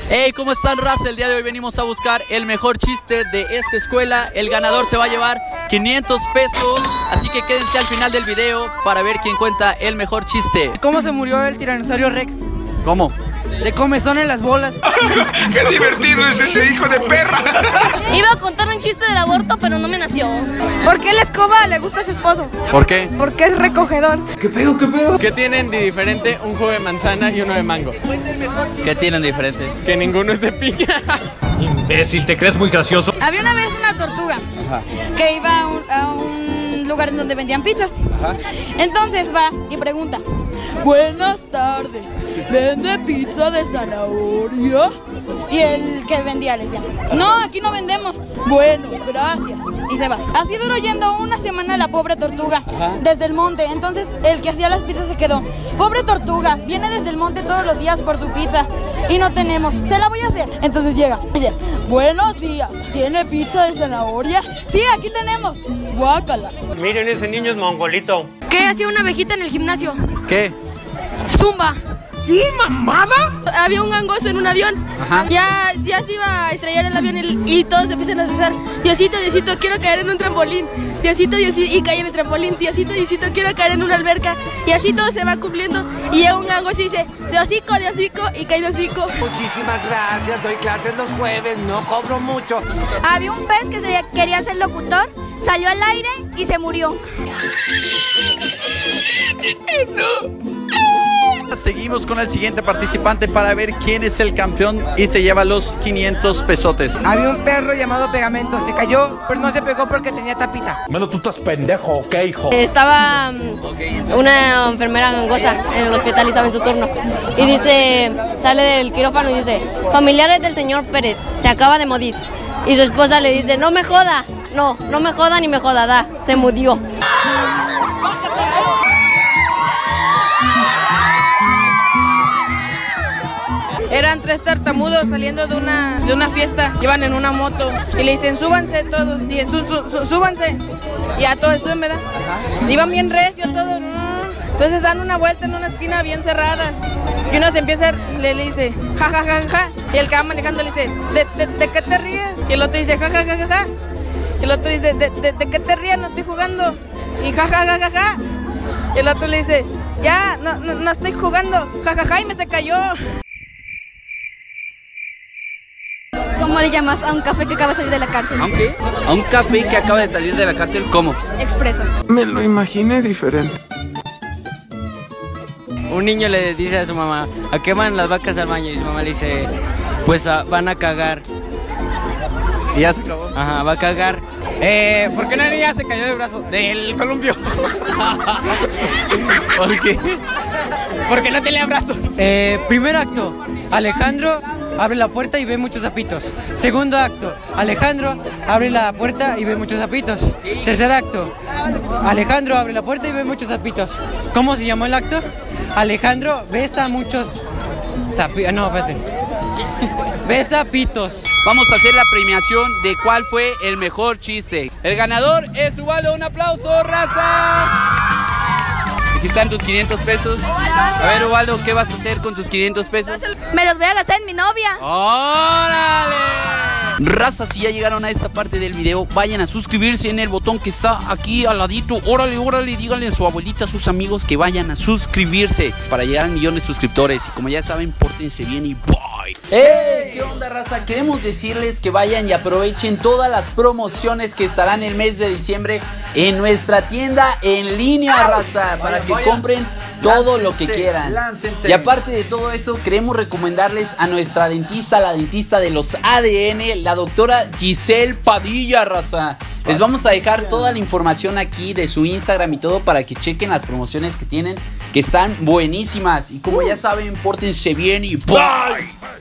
Hey, ¿cómo están, raza? El día de hoy venimos a buscar el mejor chiste de esta escuela. El ganador se va a llevar 500 pesos, así que quédense al final del video para ver quién cuenta el mejor chiste. ¿Cómo se murió el tiranosaurio Rex? ¿Cómo? De comezón en las bolas. ¡Qué divertido es ese hijo de perra! Iba a contar un chiste del aborto, pero no me nació. ¿Por qué la escoba le gusta a su esposo? ¿Por qué? Porque es recogedor. ¿Qué pedo? ¿Qué pedo? ¿Qué tienen de diferente un jugo de manzana y uno de mango? ¿Qué tienen de diferente? Que ninguno es de piña. Imbécil, ¿te crees muy gracioso? Había una vez una tortuga que iba a un lugar en donde vendían pizzas. Entonces va y pregunta: buenas tardes, ¿vende pizza de zanahoria? Y el que vendía le decía: no, aquí no vendemos. Bueno, gracias. Y se va. Así duró yendo una semana la pobre tortuga desde el monte. Entonces el que hacía las pizzas se quedó: pobre tortuga, viene desde el monte todos los días por su pizza y no tenemos, se la voy a hacer. Entonces llega y dice: buenos días, ¿tiene pizza de zanahoria? Sí, aquí tenemos. Guácala. Miren, ese niño es mongolito. ¿Qué hacía una abejita en el gimnasio? ¿Qué? Zumba. ¿Qué mamada? Había un gangoso en un avión. Ya se iba a estrellar el avión y todos se empiezan a rezar: Diosito, Diosito, quiero caer en un trampolín. Diosito, Diosito, y cae en el trampolín. Diosito, Diosito, quiero caer en una alberca. Y así todo se va cumpliendo. Y llega un gangoso y dice: de hocico, y cae de hocico. Muchísimas gracias, doy clases los jueves, no cobro mucho. Había un pez que quería ser locutor, salió al aire y se murió. Seguimos con el siguiente participante para ver quién es el campeón y se lleva los 500 pesotes. Había un perro llamado Pegamento, se cayó, pero no se pegó porque tenía tapita. Bueno, tú estás pendejo, ¿ok, hijo? Estaba una enfermera gangosa en el hospital y estaba en su turno. Y dice, sale del quirófano y dice: familiares del señor Pérez, se acaba de morir. Y su esposa le dice: no me joda, no me joda ni me joda, se murió. Eran 3 tartamudos saliendo de una fiesta, iban en una moto y le dicen: súbanse todos, y súbanse. Y a todos suben, ¿verdad? Iban bien recio todos. Entonces dan una vuelta en una esquina bien cerrada y uno se empieza, le dice: ja, ja, ja, ja. Y el que va manejando le dice: ¿De qué te ríes? Y el otro dice: ja, ja, ja, ja, ja. Y el otro dice: ¿De qué te ríes? No estoy jugando. Y ja, ja, ja, ja, ja. Y el otro le dice: ya, no estoy jugando. Ja, ja, ja, y me se cayó. ¿Cómo le llamas a un café que acaba de salir de la cárcel? ¿A qué? ¿A un café que acaba de salir de la cárcel? ¿Cómo? Expreso. Me lo imaginé diferente. Un niño le dice a su mamá: ¿a qué van las vacas al baño? Y su mamá le dice: pues van a cagar. Y ya se acabó. Ajá, va a cagar. ¿Por qué una niña se cayó del brazo? Del columpio. ¿Por qué? Porque no tenía brazos. Primer acto, Alejandro abre la puerta y ve muchos sapitos. Segundo acto, Alejandro abre la puerta y ve muchos sapitos. Tercer acto, Alejandro abre la puerta y ve muchos sapitos. ¿Cómo se llamó el acto? Alejandro besa muchos sapitos. No, espérate. Besa pitos. Vamos a hacer la premiación de cuál fue el mejor chiste. El ganador es Ubaldo. Un aplauso, raza. Aquí están tus 500 pesos. A ver, Ubaldo, ¿qué vas a hacer con tus 500 pesos? Me los voy a gastar en mi novia. ¡Órale! Raza, si ya llegaron a esta parte del video, vayan a suscribirse en el botón que está aquí al ladito. Órale, órale, díganle a su abuelita, a sus amigos que vayan a suscribirse para llegar al 1.000.000 de suscriptores. Y como ya saben, pórtense bien y bye. ¿Qué onda, raza? Queremos decirles que vayan y aprovechen todas las promociones que estarán el mes de diciembre en nuestra tienda en línea, raza, para que compren todo lo que quieran. Y aparte de todo eso, queremos recomendarles a nuestra dentista, la dentista de los ADN, la doctora Giselle Padilla, raza. Les vamos a dejar toda la información aquí de su Instagram y todo para que chequen las promociones que tienen, que están buenísimas. Y como ya saben, pórtense bien y bye.